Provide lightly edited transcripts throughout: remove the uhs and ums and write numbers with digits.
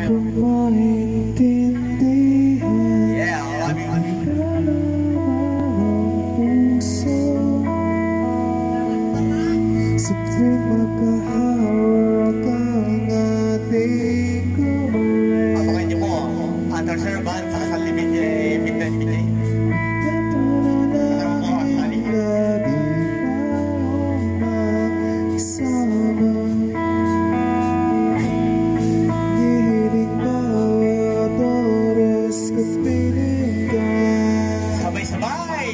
kong maintindihan. Yeah, I love you. Sa tuwing magkahawak ang ating kamay. Abangan niyo po, Under Serban sa Sanib Midnight Midday. Alam mo po, Sanib. Sabay-sabay!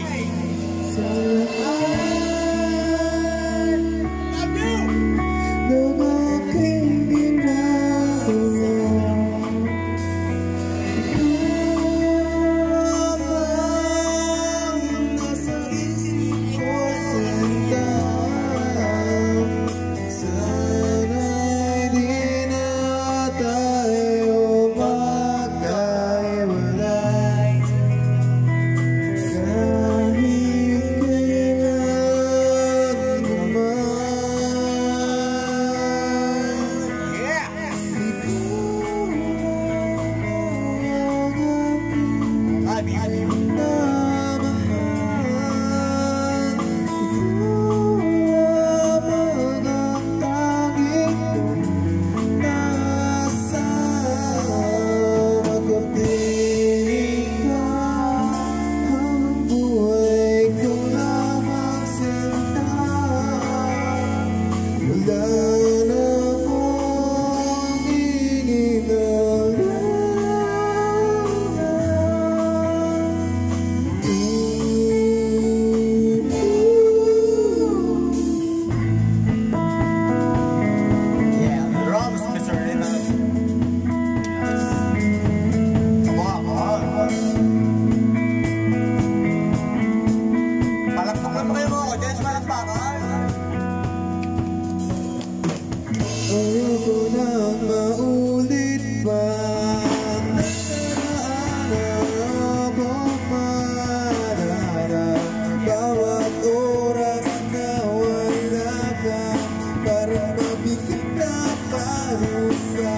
Ayoko nang maulit pa ang nakaraan akong mararap. Bawat oras na wala ka, parang mabigit na parusa.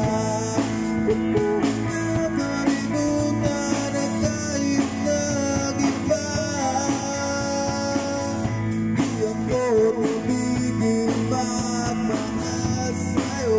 Nakalimutan na kahit nag-iba, di ako tumigil magmahal sa'yo.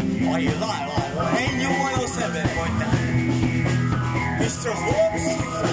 Mr. Hoops.